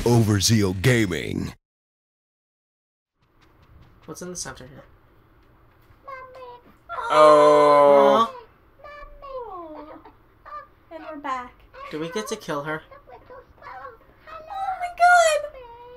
Overzeal Gaming. What's in the center here? Oh. And we're back. Do we get to kill her? Oh my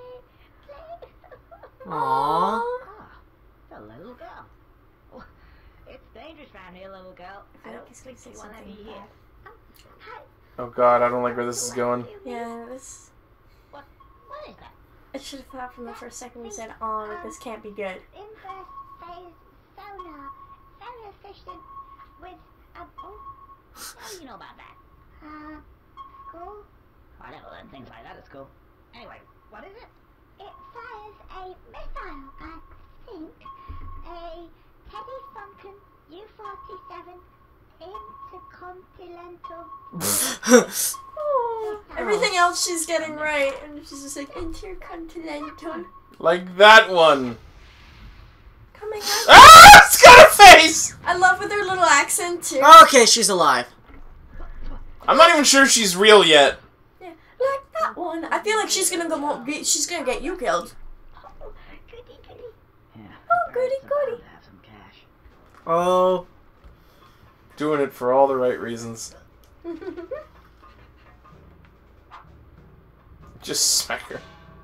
god! Aww. The little girl. Oh, it's dangerous around here, little girl. I don't think you want to be here. Oh god, I don't like where this is going. Yeah, this. What is that? I should have thought from the first second we said, "Oh, this can't be good." Inverse phase solar efficient with oh, How do you know about that? school. I never learned things like that at school. Anyway, what is it? It fires a missile, I think. A Teddy Funkin U-47 intercontinental. Oh, everything else she's getting right, and she's just like intercontinental. Like that one. Coming out. Ah! It's got a face! I love with her little accent too. Okay, she's alive. I'm not even sure she's real yet. Yeah, like that one. I feel like she's gonna go. She's gonna get you killed. Oh, goody goody. Yeah. Oh, goody goody. Have some cash. Oh. Doing it for all the right reasons. Just smack her.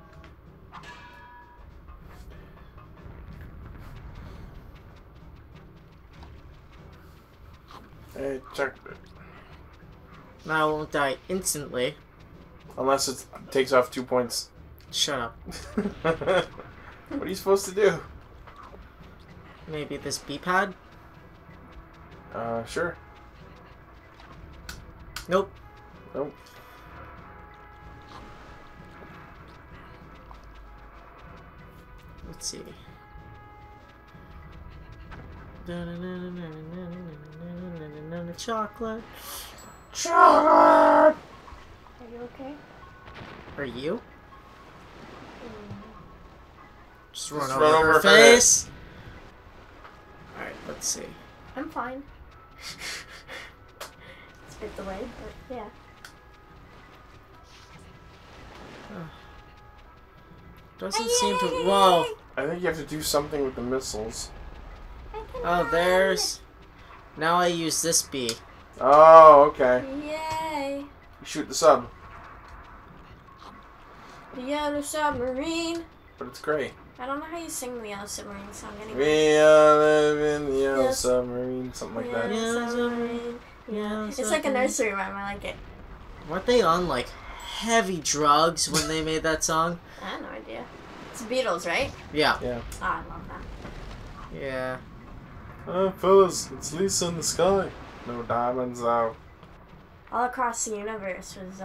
Hey, check it. Now I won't die instantly. Unless it takes off 2 points. Shut up. What are you supposed to do? Maybe this B-pad? Sure. Nope. Nope. Let's see. Chocolate. Chocolate! Are you okay? Are you? Just run Just over her face. Alright, let's see. I'm fine. It's a bit delayed, but yeah. Doesn't seem to. Whoa. I think you have to do something with the missiles. Oh, there's. Now I use this B. Oh, okay. Yay! You shoot the sub, The Yellow Submarine. but it's gray. I don't know how you sing the Yellow Submarine song anyway. We live in the yellow Yes. submarine, something like that. Yellow Submarine. Yeah, it's like a nursery rhyme. I like it. Weren't they on like heavy drugs when they made that song? I have no idea. It's the Beatles, right? Yeah. Yeah. Oh, I love that. Yeah. Fellas, it's Lisa in the sky. No diamonds out. All across the universe was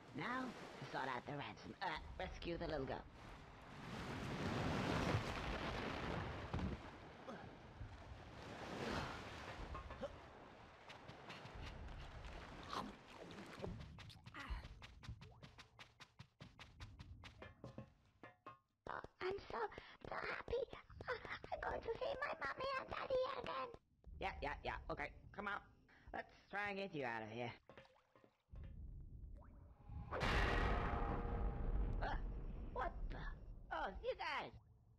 Now, to sort out the ransom. Rescue the little girl. I'm so happy. I'm going to see my mommy and daddy again. Yeah. Okay, come on. Let's try and get you out of here. What the? Oh, you guys!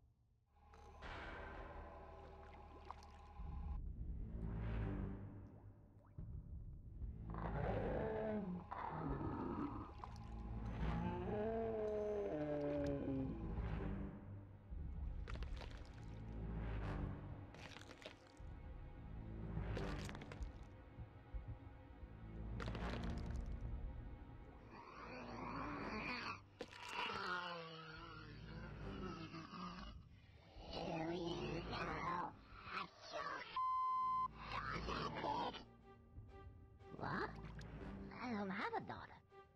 What? I don't have a daughter.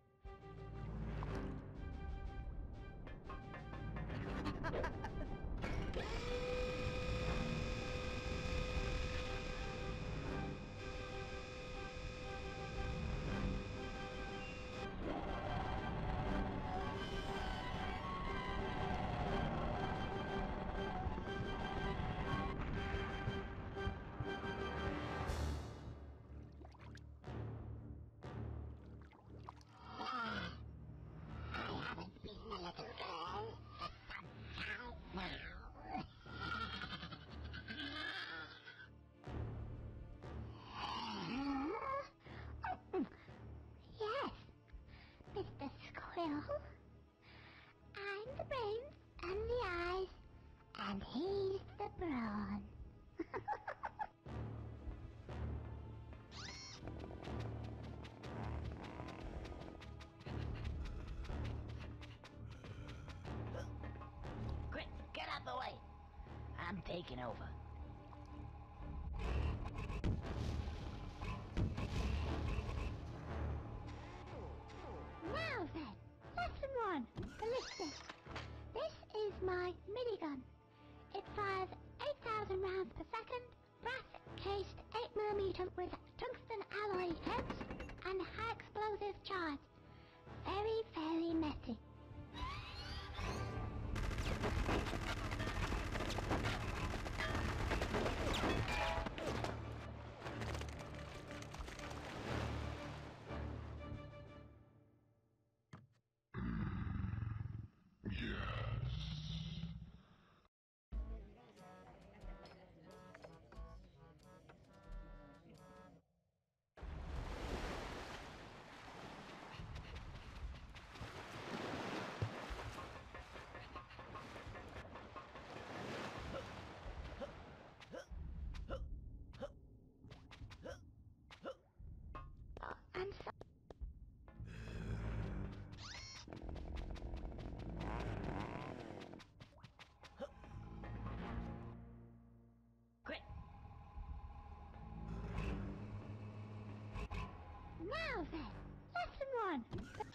Yes, Mr. Squirrel. I'm the brains and the eyes, and he's the brawn. Quick, get out the way! I'm taking over. Now then, lesson 1, ballistics. This is my minigun. It fires 8,000 rounds per second, brass-cased 8mm with tungsten alloy heads and high explosive charge. Very, very messy. I'm so... Quick! Now then, lesson 1.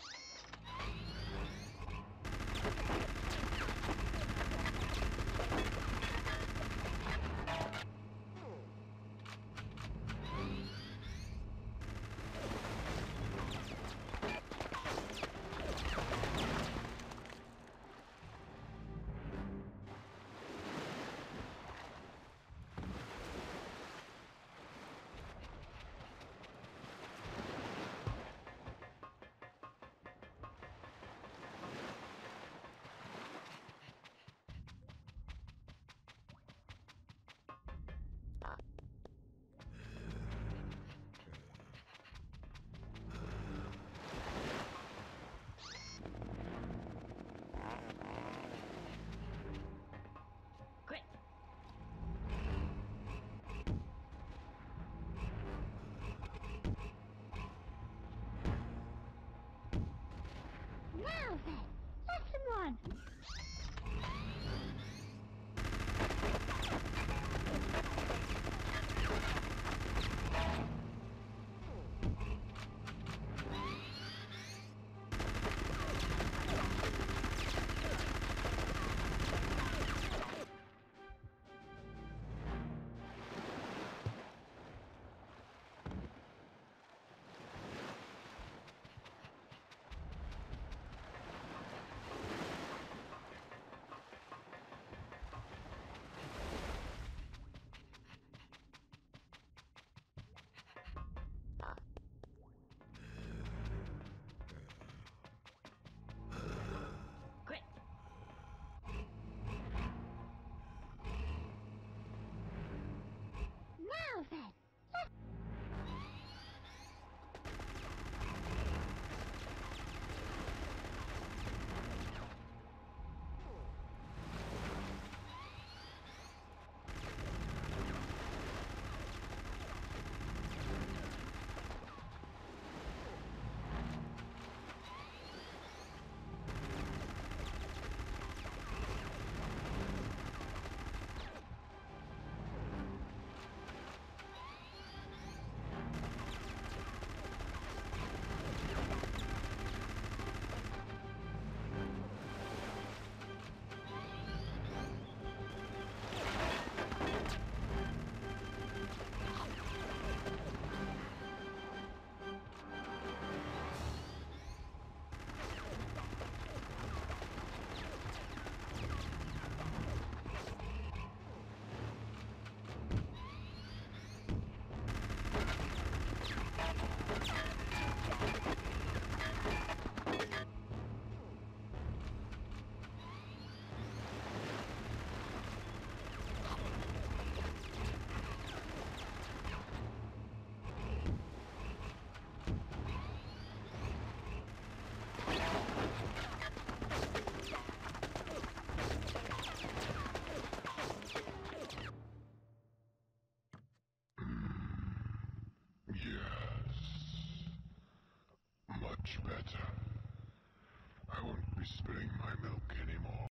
Quick! Now then, lesson 1. Now then, Yes. Much better. I won't be spilling my milk anymore.